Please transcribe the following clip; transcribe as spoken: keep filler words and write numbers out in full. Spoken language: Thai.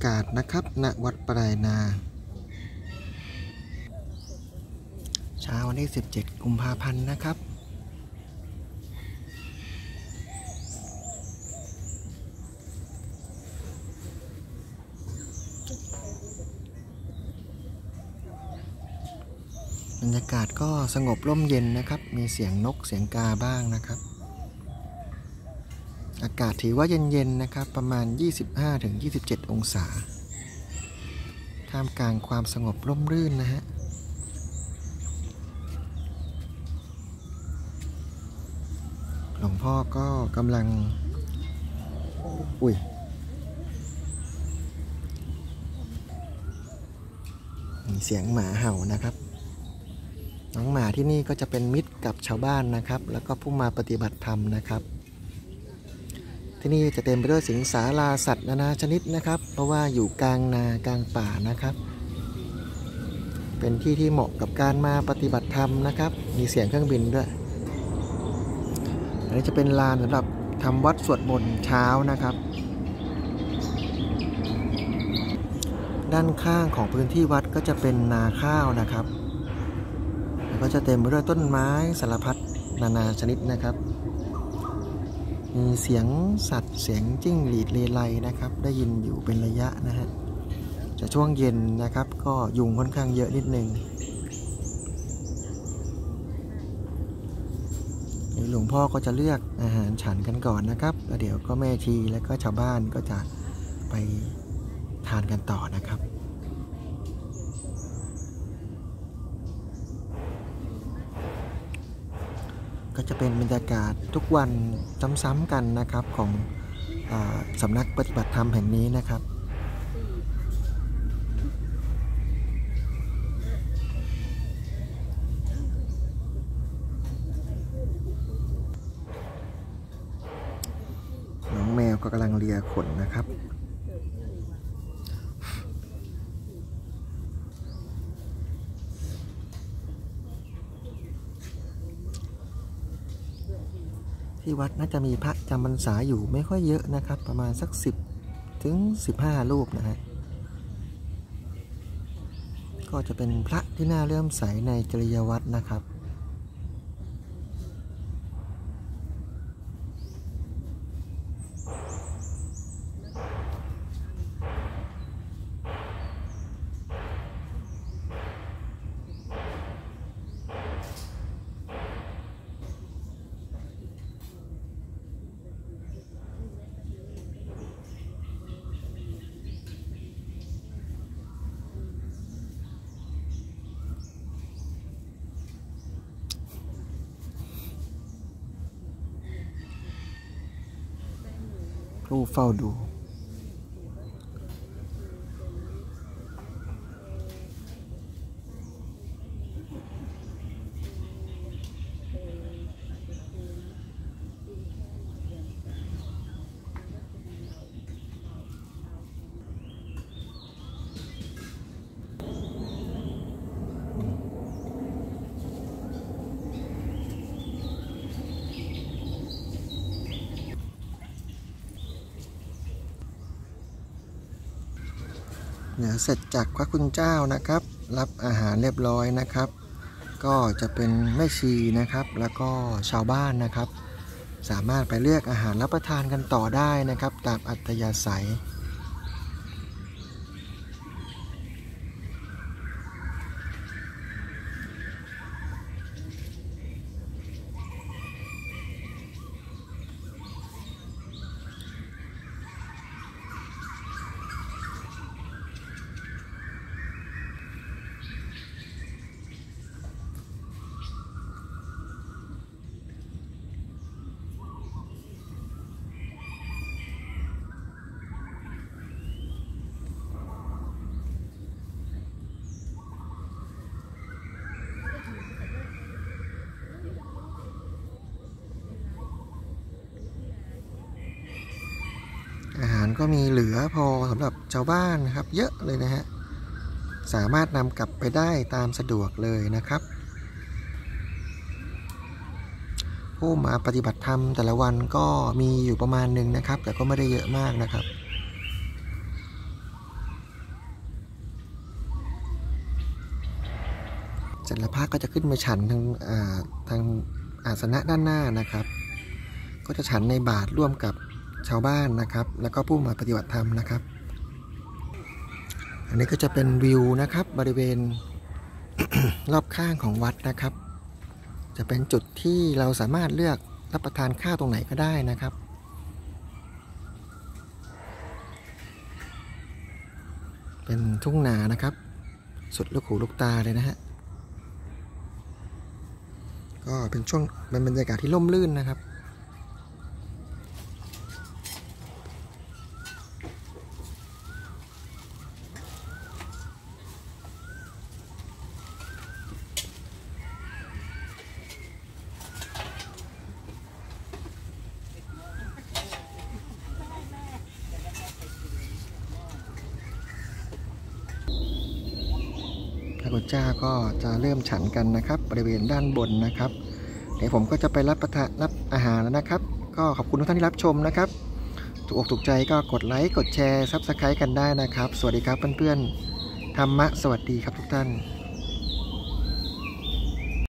ากาศนะครับณวัดปลายนาเช้าวันที่สิบเจ็ดกุมภาพันธ์นะครับบรรยากาศก็สงบร่มเย็นนะครับมีเสียงนกเสียงกาบ้างนะครับอากาศถือว่าเย็นๆนะครับประมาณ ยี่สิบห้าถึงยี่สิบเจ็ด องศาท่ามกลางความสงบร่มรื่นนะฮะหลวงพ่อก็กำลังอุ้ยมีเสียงหมาเห่านะครับน้องหมาที่นี่ก็จะเป็นมิตรกับชาวบ้านนะครับแล้วก็ผู้มาปฏิบัติธรรมนะครับที่นี่จะเต็มไปด้วยสิงสาราสัตว์นานาชนิดนะครับเพราะว่าอยู่กลางนากลางป่านะครับเป็นที่ที่เหมาะกับการมาปฏิบัติธรรมนะครับมีเสียงเครื่องบินด้วยอันนี้จะเป็นลานสำหรับทำวัดสวดมนต์เช้านะครับด้านข้างของพื้นที่วัดก็จะเป็นนาข้าวนะครับแล้วก็จะเต็มไปด้วยต้นไม้สารพัดนานาชนิดนะครับมีเสียงสัตว์เสียงจิ้งหรีดเลไลนะครับได้ยินอยู่เป็นระยะนะฮะจะช่วงเย็นนะครับก็ยุงค่อนข้างเยอะนิดนึงหลวงพ่อก็จะเลือกอาหารฉันกันก่อนนะครับแล้วเดี๋ยวก็แม่ชีและก็ชาวบ้านก็จะไปทานกันต่อนะครับก็จะเป็นบรรยากาศทุกวันซ้ำๆกันนะครับของอ่าสำนักปฏิบัติธรรมแห่งนี้นะครับน้องแมวก็กำลังเลียขนนะครับที่วัดน่าจะมีพระจำพรรษาอยู่ไม่ค่อยเยอะนะครับประมาณสักสิบถึงสิบห้ารูปนะฮะก็จะเป็นพระที่น่าเลื่อมใสในจริยวัตรนะครับผู้เฝ้าดูเดี๋ยวเสร็จจากพระคุณเจ้านะครับรับอาหารเรียบร้อยนะครับก็จะเป็นแม่ชีนะครับแล้วก็ชาวบ้านนะครับสามารถไปเลือกอาหารรับประทานกันต่อได้นะครับตามอัธยาศัยอาหารก็มีเหลือพอสำหรับชาวบ้านนะครับเยอะเลยนะฮะสามารถนำกลับไปได้ตามสะดวกเลยนะครับผู้มาปฏิบัติธรรมแต่ละวันก็มีอยู่ประมาณหนึ่งนะครับแต่ก็ไม่ได้เยอะมากนะครับเสร็จแล้วพระก็จะขึ้นมาฉันทางทางอาสนะด้านหน้านะครับก็จะฉันในบาตรร่วมกับชาวบ้านนะครับแล้วก็ผู้มาปฏิบัติธรรมนะครับอันนี้ก็จะเป็นวิวนะครับบริเวณ รอบข้างของวัดนะครับจะเป็นจุดที่เราสามารถเลือกรับประทานข้าวตรงไหนก็ได้นะครับเป็นทุ่งนานะครับสุดลูกหูลูกตาเลยนะฮะก็เป็นช่วงเป็นบรรยากาศที่ร่มรื่นนะครับพระพุทธเจ้าก็จะเริ่มฉันกันนะครับบริเวณด้านบนนะครับเดี๋ยวผมก็จะไปรับประทานรับอาหารแล้วนะครับก็ขอบคุณทุกท่านที่รับชมนะครับถูกอกถูกใจก็กดไลค์กดแชร์ซับสไครต์กันได้นะครับสวัสดีครับเพื่อนๆธรรมะสวัสดีครับทุกท่าน